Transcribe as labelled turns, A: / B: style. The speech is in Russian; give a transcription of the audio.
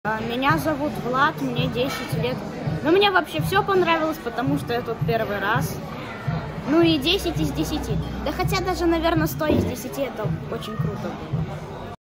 A: Меня зовут Влад, мне 10 лет. Но мне вообще все понравилось, потому что я тут первый раз. Ну и 10 из 10. Да хотя даже, наверное, 100 из 10 это очень круто было.